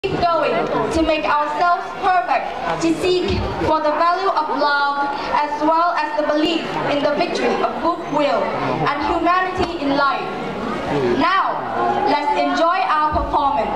keep going, to make ourselves perfect, to seek for the value of love as well as the belief in the victory of goodwill and humanity in life. Now, let's enjoy our performance.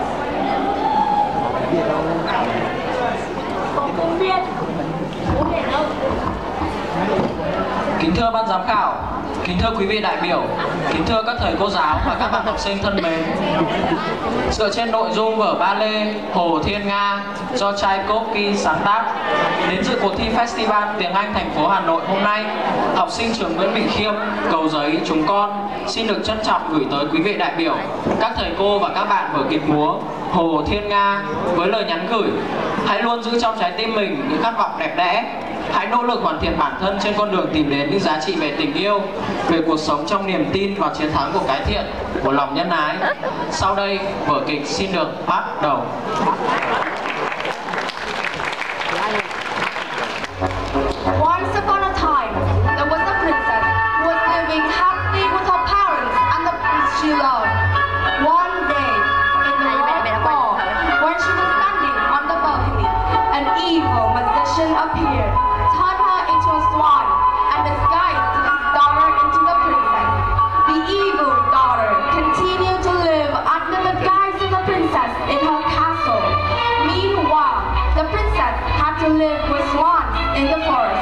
Kính thưa ban giám khảo, kính thưa quý vị đại biểu, kính thưa các thầy cô giáo và các bạn học sinh thân mến. Dựa trên nội dung vở ballet Hồ Thiên Nga do Tchaikovsky sáng tác, đến dự cuộc thi Festival Tiếng Anh thành phố Hà Nội hôm nay, học sinh trường Nguyễn Bỉnh Khiêm, Cầu Giấy chúng con xin được trân trọng gửi tới quý vị đại biểu, các thầy cô và các bạn vở kịch múa Hồ Thiên Nga với lời nhắn gửi: hãy luôn giữ trong trái tim mình những khát vọng đẹp đẽ. Hãy nỗ lực hoàn thiện bản thân trên con đường tìm đến những giá trị về tình yêu, về cuộc sống trong niềm tin vào chiến thắng của cái thiện, của lòng nhân ái. Sau đây, vở kịch xin được bắt đầu. Once upon a time, there was a princess who was living happily with her parents and the prince she loved. One day, in the royal hall, when she was standing on the balcony, an evil magician appeared, turned her into a swan, and disguised his daughter into the princess. The evil daughter continued to live under the guise of the princess in her castle. Meanwhile, the princess had to live with swans in the forest.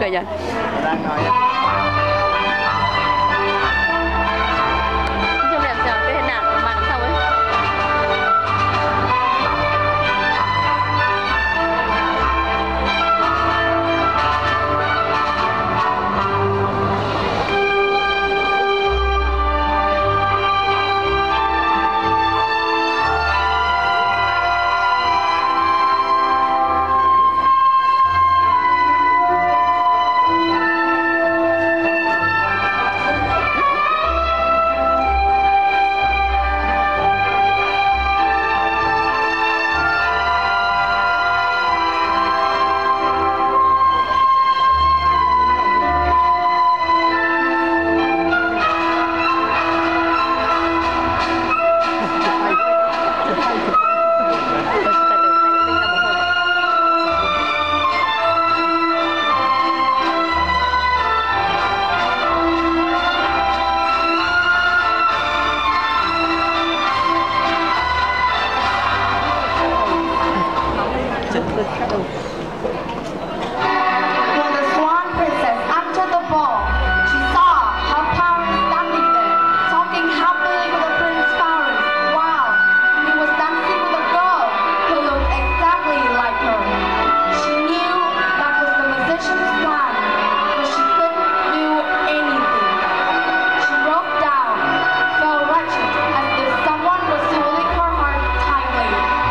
cười vậy. Chung làm sao cái hình nào mà làm sao ấy. When the Swan Princess entered the ball, she saw her parents standing there, talking happily with the prince's parents, while he was dancing with a girl who looked exactly like her. She knew that was the magician's plan, but she couldn't do anything. She broke down, felt wretched, as if someone was holding her heart tightly.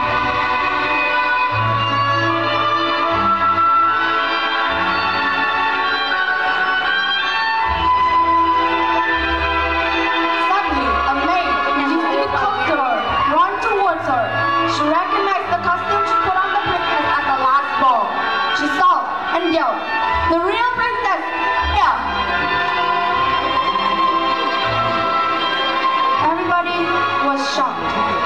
Suddenly, a maid who used to be close to her ran towards her. She recognized the costume she put on the princess at the last ball. She saw and yelled, "The real princess! Here!" Everybody was shocked.